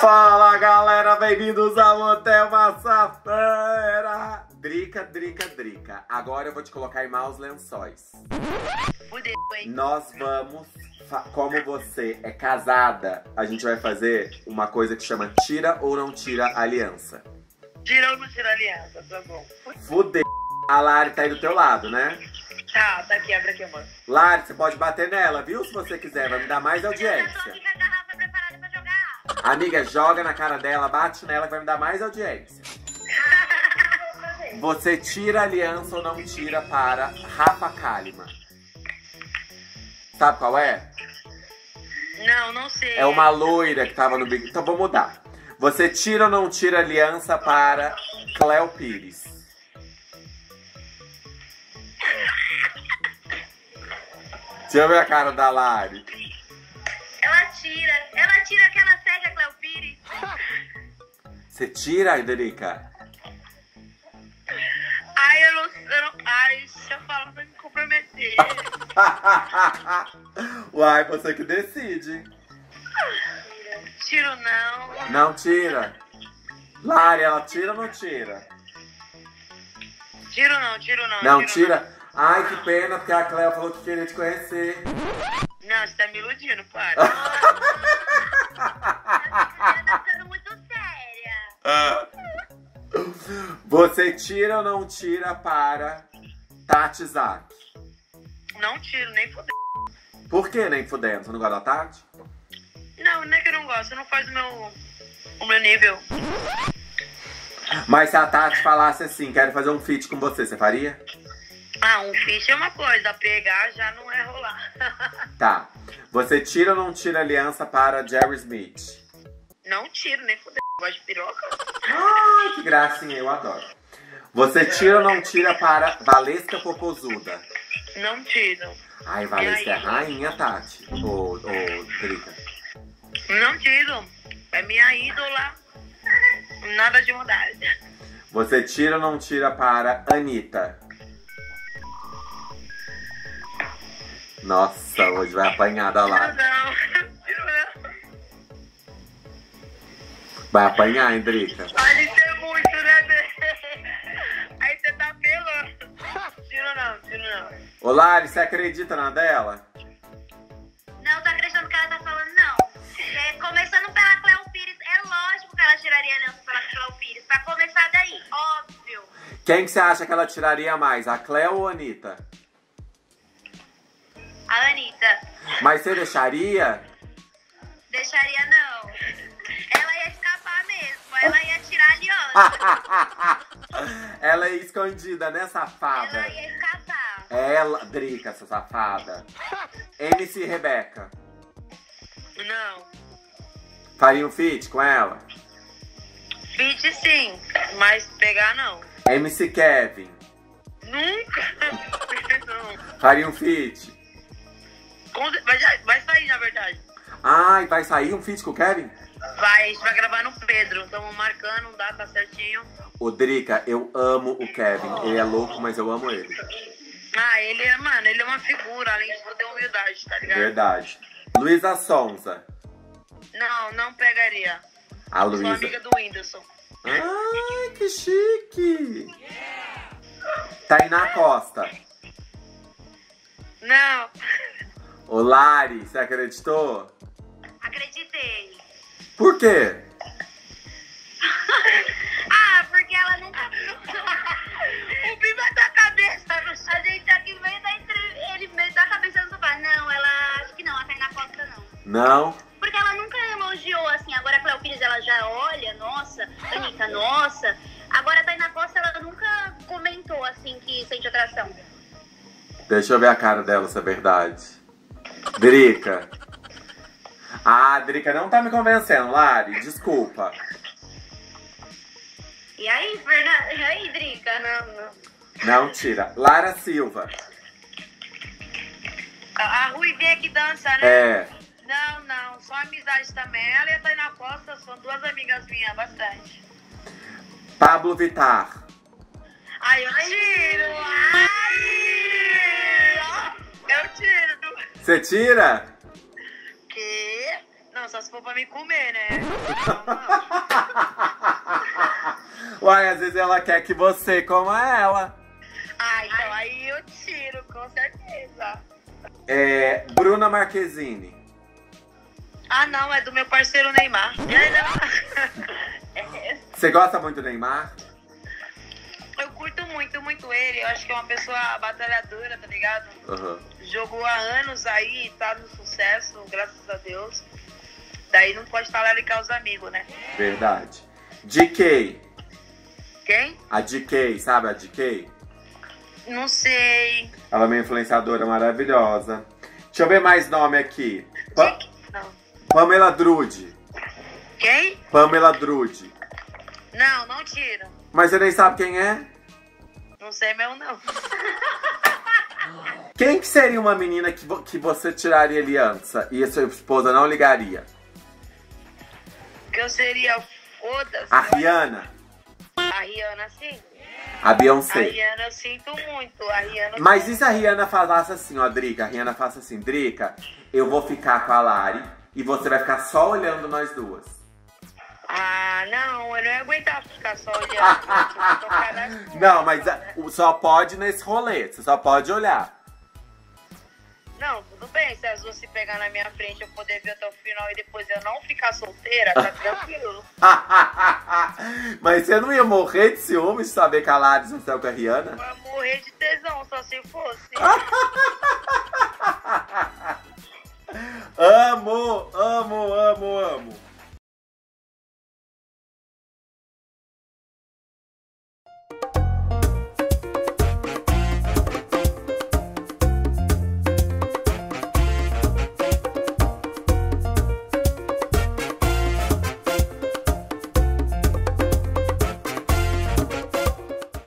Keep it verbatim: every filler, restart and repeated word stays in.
Fala galera, bem-vindos ao Hotel Massafera. Drica, drica, drica. Agora eu vou te colocar em maus lençóis. Fudeu, hein? Nós vamos, como você é casada, a gente vai fazer uma coisa que chama tira ou não tira aliança. Tira ou não tira aliança, tá bom. Fudeu. A Lari tá aí do teu lado, né? Tá, tá aqui, abre aqui, amor. Lari, você pode bater nela, viu? Se você quiser, vai me dar mais audiência. Eu tô aqui com a garrafa preparada pra jogar. Amiga, joga na cara dela, bate nela que vai me dar mais audiência. Você tira a aliança ou não tira para Rafa Kalimann? Sabe qual é? Não, não sei. É uma loira que tava no Big... Então vou mudar. Você tira ou não tira a aliança para Cléo Pires? Deixa eu ver a cara da Lari. Ela tira. Ela tira que ela segue a Cléo Pires. Você tira, Iderica? Ai, eu não, eu não... Ai, se eu falar vai me comprometer. Uai, você que decide. Tiro não. Não tira. Lari, ela tira ou não tira? Tiro não, tiro não. Não tiro tira? Ai, que pena, porque a Cléo falou que queria te conhecer. Não, você tá me iludindo, para. Ela tá ficando muito séria. Você tira ou não tira para Tati Zak? Não tiro, nem fudeu. Por que nem fudendo? Você não gosta da Tati? Não, não é que eu não gosto, não faz o meu, o meu nível. Mas se a Tati falasse assim, quero fazer um feat com você, você faria? Ah, um fish é uma coisa, pegar já não é rolar. Tá. Você tira ou não tira aliança para Jerry Smith? Não tiro, nem fudeu. Gosto de piroca. Ai, que gracinha, eu adoro. Você tira ou não tira para Valesca Popozuda? Não tiro. Ai, Valesca é rainha, Tati. Ô, ô, Drica. Não tiro. É minha ídola. Nada de maldade. Você tira ou não tira para Anitta? Nossa, hoje vai apanhar da Tiro Lari. não. Tiro não. Vai apanhar, hein, Drica? Pode ser muito, né, bebê? Aí você tá pelando. Tiro não, tiro não. Ô, Lari, você acredita na dela? Não, tô acreditando que ela tá falando não. É, começando pela Cléo Pires, é lógico que ela tiraria aliança pela Cléo Pires. Pra começar daí, óbvio. Quem que você acha que ela tiraria mais, a Cléo ou a Anitta? A Anitta. Mas você deixaria? Deixaria não. Ela ia escapar mesmo. Ela ia tirar a aliança. Ela é escondida, né, safada? Ela ia escapar. Ela, Drica, essa safada. M C Rebeca. Não. Faria um feat com ela? Fit sim, mas pegar não. M C Kevin. Nunca. Não. Faria um feat? Com- Vai, já- vai sair, na verdade. Ai, vai sair um feat com o Kevin? Vai, a gente vai gravar no Pedro. Estamos marcando, data certinho. Ô, Drica, eu amo o Kevin. Ele é louco, mas eu amo ele. Ah, ele é, mano, ele é uma figura, além de ter humildade, tá ligado? Verdade. Luísa Sonza. Não, não pegaria. A Sou Luísa. amiga do Whindersson. Ai, que chique. Tainá Costa. Não. Ô, Lari, você acreditou? Acreditei. Por quê? Ah, porque ela nunca... O Bi vai dar cabeça. A gente aqui meio da entrevista, ele meio da cabeça do sofá. Não, ela... Acho que não, a Tainá Costa não. Não? Porque ela nunca elogiou, assim. Agora a Cléo Pires, ela já olha, nossa. Anitta, nossa. Agora a Tainá Costa, ela nunca comentou, assim, que sente atração. Deixa eu ver a cara dela, se é verdade. Drica. Ah, Drica não tá me convencendo, Lari. Desculpa. E aí, Fernanda? E aí, Drica? Não, não. Não tira. Lara Silva. A, a Ruivinha que dança, né? É. Não, não. Só amizade também. Ela e a Tainá Costa são duas amigas minhas, bastante. Pablo Vittar. Ai, eu tiro. Ai! Eu tiro. Você tira? Que? Não, só se for pra me comer, né? Uai, às vezes ela quer que você coma ela. Ah, então aí eu tiro, com certeza. É, Bruna Marquezine. Ah, não, é do meu parceiro Neymar. É, Você gosta muito do Neymar? eu curto muito, muito ele. Eu acho que é uma pessoa batalhadora, tá ligado? Uhum. Jogou há anos aí, tá no sucesso, graças a Deus. Daí não pode falar ele com os amigos, né? Verdade. D K. Quem? A D K, sabe a D K? Não sei. Ela é uma influenciadora maravilhosa. Deixa eu ver mais nome aqui. Pa Não. Pamela Drude. Quem? Pamela Drude. Não, não tiro. Mas você nem sabe quem é? Não sei meu, não. Quem que seria uma menina que, vo que você tiraria aliança e a sua esposa não ligaria? Que eu seria foda-se. A Rihanna? A Rihanna, sim. A A Beyoncé? Rihanna eu sinto muito. A Rihanna. Mas e se a Rihanna falasse assim, ó, Drica? A Rihanna falasse assim, Drica, eu vou ficar com a Lari e você vai ficar só olhando nós duas. Ah, não, eu não ia aguentar ficar só olhando. Não, mas a- só pode nesse rolê, você só pode olhar. Não, tudo bem, se as duas se pegar na minha frente, eu poder ver até o final e depois eu não ficar solteira, tá tranquilo. Mas você não ia morrer de ciúme de saber que a Lari saiu com a Rihanna? Vai morrer de tesão, só se fosse. Amo, amo, amo, amo.